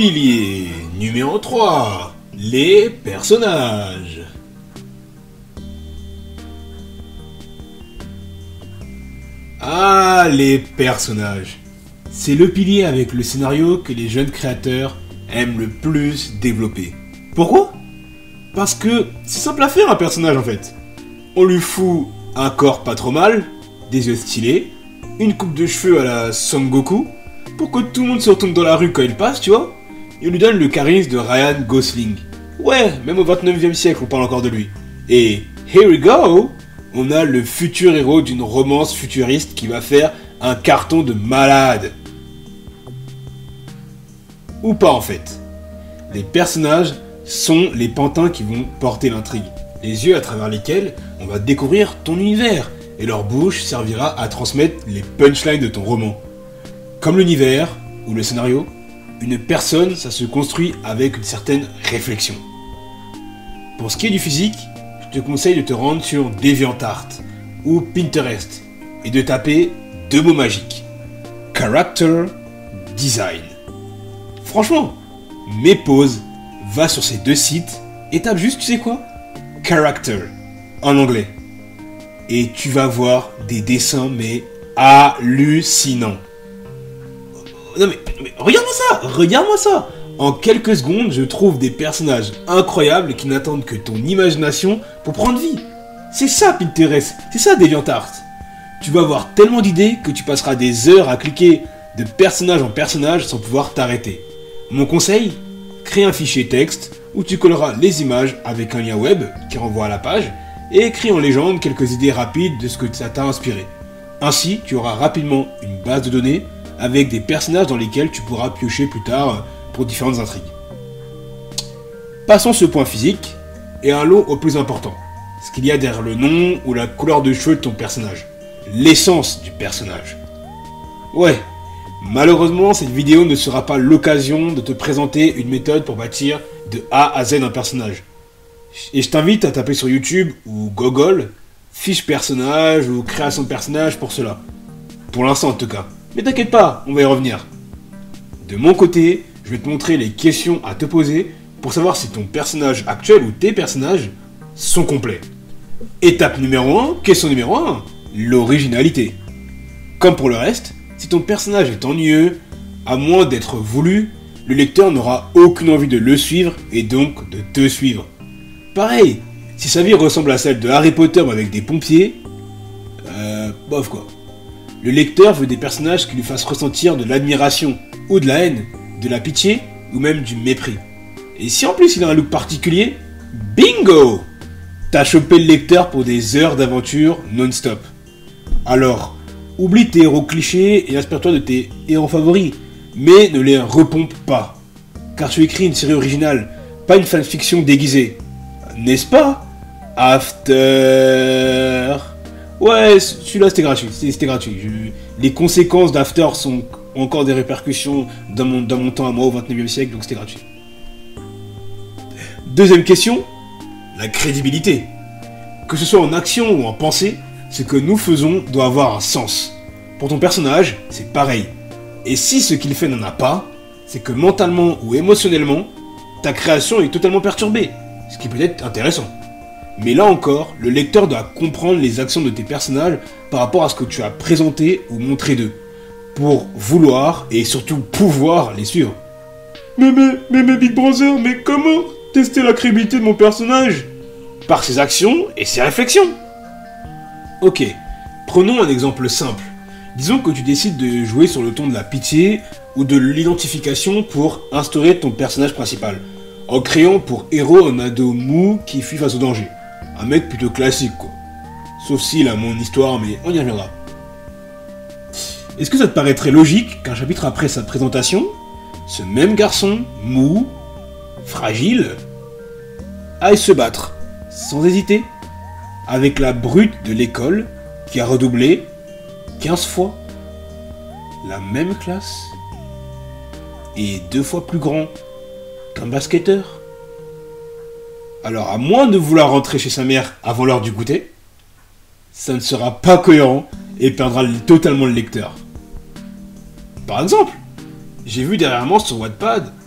Pilier numéro 3. Les personnages. Ah, les personnages. C'est le pilier avec le scénario que les jeunes créateurs aiment le plus développer. Pourquoi? Parce que c'est simple à faire un personnage en fait. On lui fout un corps pas trop mal, des yeux stylés, une coupe de cheveux à la Son Goku, pour que tout le monde se retourne dans la rue quand il passe, tu vois. Et on lui donne le charisme de Ryan Gosling. Ouais, même au 29e siècle on parle encore de lui. Et here we go, on a le futur héros d'une romance futuriste qui va faire un carton de malade. Ou pas en fait. Les personnages sont les pantins qui vont porter l'intrigue. Les yeux à travers lesquels on va découvrir ton univers. Et leur bouche servira à transmettre les punchlines de ton roman. Comme l'univers ou le scénario, une personne, ça se construit avec une certaine réflexion. Pour ce qui est du physique, je te conseille de te rendre sur DeviantArt ou Pinterest et de taper deux mots magiques. Character Design. Franchement, mets pause, va sur ces deux sites et tape juste, tu sais quoi? Character, en anglais. Et tu vas voir des dessins, mais hallucinants. Non mais regarde-moi ça. En quelques secondes, je trouve des personnages incroyables qui n'attendent que ton imagination pour prendre vie. C'est ça Pinterest, c'est ça DeviantArt. Tu vas avoir tellement d'idées que tu passeras des heures à cliquer de personnage en personnage sans pouvoir t'arrêter. Mon conseil, crée un fichier texte où tu colleras les images avec un lien web qui renvoie à la page et écris en légende quelques idées rapides de ce que ça t'a inspiré. Ainsi, tu auras rapidement une base de données avec des personnages dans lesquels tu pourras piocher plus tard pour différentes intrigues. Passons ce point physique et allons au plus important, ce qu'il y a derrière le nom ou la couleur de cheveux de ton personnage, l'essence du personnage. Ouais, malheureusement cette vidéo ne sera pas l'occasion de te présenter une méthode pour bâtir de A à Z un personnage. Et je t'invite à taper sur YouTube ou Google, fiche personnage ou création de personnage pour cela. Pour l'instant en tout cas. Mais t'inquiète pas, on va y revenir. De mon côté, je vais te montrer les questions à te poser pour savoir si ton personnage actuel ou tes personnages sont complets. Étape numéro 1, question numéro 1, l'originalité. Comme pour le reste, si ton personnage est ennuyeux, à moins d'être voulu, le lecteur n'aura aucune envie de le suivre et donc de te suivre. Pareil, si sa vie ressemble à celle de Harry Potter mais avec des pompiers, bof quoi. Le lecteur veut des personnages qui lui fassent ressentir de l'admiration ou de la haine, de la pitié ou même du mépris. Et si en plus il a un look particulier, bingo! T'as chopé le lecteur pour des heures d'aventure non-stop. Alors, oublie tes héros clichés et inspire-toi de tes héros favoris, mais ne les repompe pas. Car tu écris une série originale, pas une fanfiction déguisée. N'est-ce pas? After... Ouais, celui-là c'était gratuit, Les conséquences d'After ont encore des répercussions dans mon temps à moi au 29e siècle, donc c'était gratuit. Deuxième question, la crédibilité. Que ce soit en action ou en pensée, ce que nous faisons doit avoir un sens. Pour ton personnage, c'est pareil. Et si ce qu'il fait n'en a pas, c'est que mentalement ou émotionnellement, ta création est totalement perturbée, ce qui peut être intéressant. Mais là encore, le lecteur doit comprendre les actions de tes personnages par rapport à ce que tu as présenté ou montré d'eux, pour vouloir et surtout pouvoir les suivre. Mais Big Brother, mais comment tester la crédibilité de mon personnage? Par ses actions et ses réflexions. Ok, prenons un exemple simple. Disons que tu décides de jouer sur le ton de la pitié ou de l'identification pour instaurer ton personnage principal, en créant pour héros un ado mou qui fuit face au danger. Un mec plutôt classique quoi. Sauf s'il a mon histoire, mais on y reviendra. Est-ce que ça te paraîtrait logique qu'un chapitre après sa présentation, ce même garçon, mou, fragile, aille se battre, sans hésiter, avec la brute de l'école qui a redoublé 15 fois la même classe et 2 fois plus grand qu'un basketteur? Alors, à moins de vouloir rentrer chez sa mère avant l'heure du goûter, ça ne sera pas cohérent et perdra totalement le lecteur. Par exemple, j'ai vu dernièrement sur Wattpad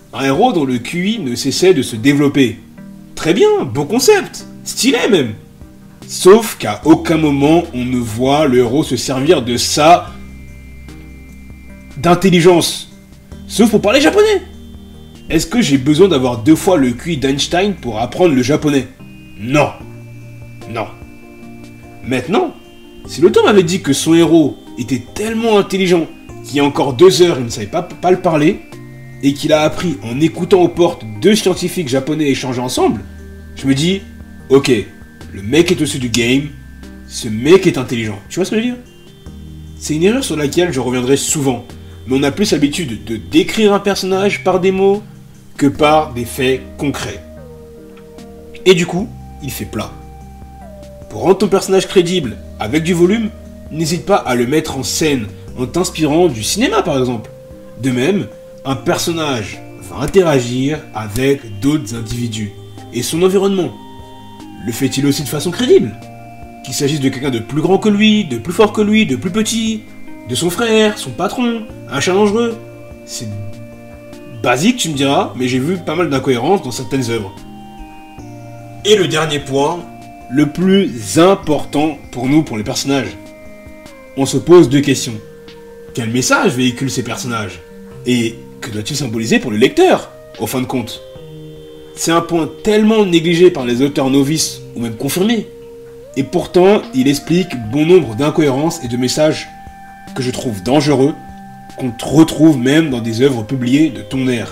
Un héros dont le QI ne cessait de se développer. Très bien, beau concept, stylé même. Sauf qu'à aucun moment on ne voit le héros se servir de ça d'intelligence. Sauf pour parler japonais. Est-ce que j'ai besoin d'avoir 2 fois le QI d'Einstein pour apprendre le japonais? Non. Non. Maintenant, si l'auteur m'avait dit que son héros était tellement intelligent qu'il y a encore 2 heures il ne savait pas le parler, et qu'il a appris en écoutant aux portes 2 scientifiques japonais échanger ensemble, je me dis, ok, le mec est au-dessus du game, ce mec est intelligent. Tu vois ce que je veux dire? C'est une erreur sur laquelle je reviendrai souvent, mais on a plus l'habitude de décrire un personnage par des mots que par des faits concrets. Et du coup, il fait plat. Pour rendre ton personnage crédible avec du volume, n'hésite pas à le mettre en scène en t'inspirant du cinéma par exemple. De même, un personnage va interagir avec d'autres individus et son environnement. Le fait-il aussi de façon crédible? Qu'il s'agisse de quelqu'un de plus grand que lui, de plus fort que lui, de plus petit, de son frère, son patron, un chat dangereux. C'est basique tu me diras, mais j'ai vu pas mal d'incohérences dans certaines œuvres. Et le dernier point, le plus important pour nous, pour les personnages. On se pose 2 questions. Quel message véhiculent ces personnages? Et que doit-il symboliser pour le lecteur, au fin de compte? C'est un point tellement négligé par les auteurs novices, ou même confirmés. Et pourtant, il explique bon nombre d'incohérences et de messages que je trouve dangereux, qu'on retrouve même dans des œuvres publiées de ton ère.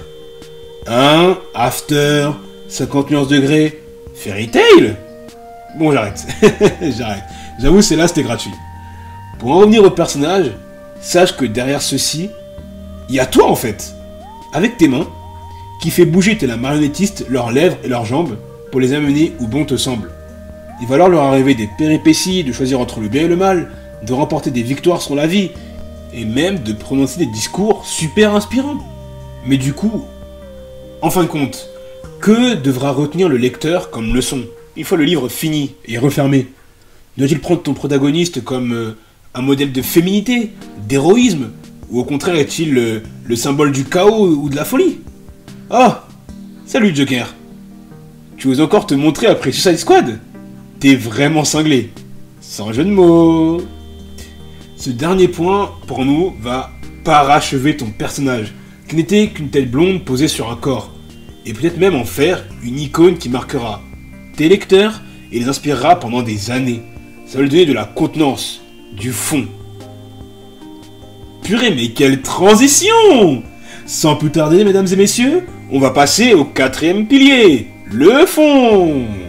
After, 50 nuances degrés, Fairy Tail? Bon, j'arrête. J'arrête. J'avoue, c'était gratuit. Pour en revenir au personnage, sache que derrière ceci, il y a toi en fait, avec tes mains, qui fait bouger tel un marionnettiste leurs lèvres et leurs jambes pour les amener où bon te semble. Il va alors leur arriver des péripéties, de choisir entre le bien et le mal, de remporter des victoires sur la vie, et même de prononcer des discours super inspirants. Mais du coup, en fin de compte, que devra retenir le lecteur comme leçon, une fois le livre fini et refermé? Doit-il prendre ton protagoniste comme un modèle de féminité, d'héroïsme, ou au contraire est-il le symbole du chaos ou de la folie? Oh, salut Joker. Tu oses encore te montrer après Suicide Squad? T'es vraiment cinglé. Sans jeu de mots. Ce dernier point, pour nous, va parachever ton personnage, qui n'était qu'une tête blonde posée sur un corps, et peut-être même en faire une icône qui marquera tes lecteurs et les inspirera pendant des années. Ça va lui donner de la contenance, du fond. Purée, mais quelle transition! Sans plus tarder, mesdames et messieurs, on va passer au 4e pilier, le fond.